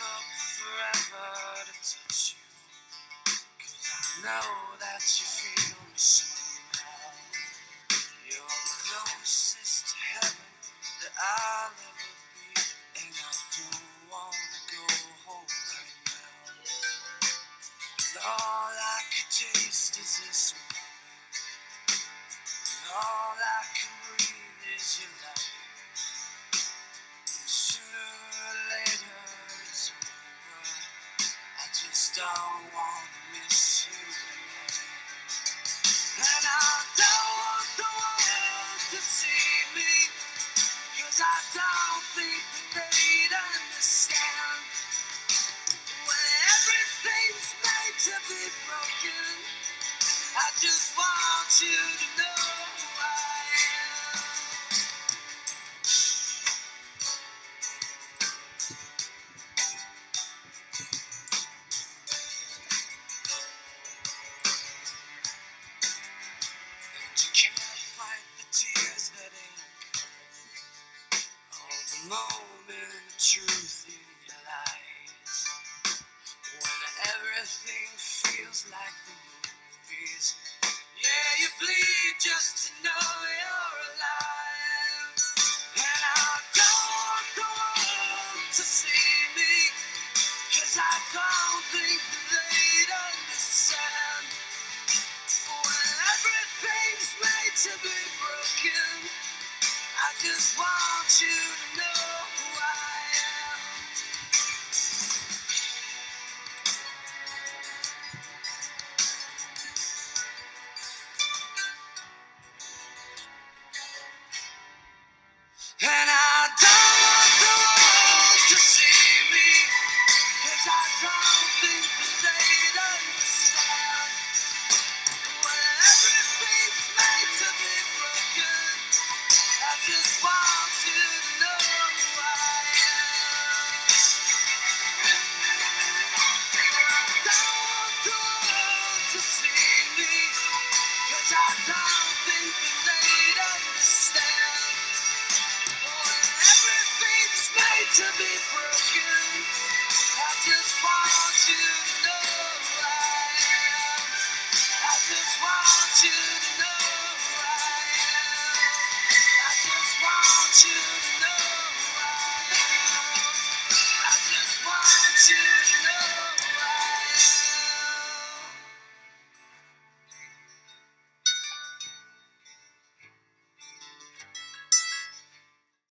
up forever to touch you, 'cause I know that you feel me somehow. You're the closest to heaven that I'll ever be, and I don't wanna go home right now. And all I could taste is this moment, and all I can breathe is your light. And sooner or later it's over, I just don't wanna miss you tonight. And I don't want the world to see me, 'cause I don't think that they'd understand. When everything's made to be broken, I just want you to know who I am. And you can't fight the tears that ain't all the moment of truth in your eyes. When everything feels like the movies, yeah, you bleed just to know you're alive. And I don't want the world to see me, 'cause I don't think that they'd understand. When everything's made to be broken, I just want you to know who I am. And I don't want the world to see me, 'cause I don't think that they'd understand. When everything's made to be broken, I just want you to know who I am. I don't want the world to see me, 'cause I don't think that they'd understand. When everything's made to be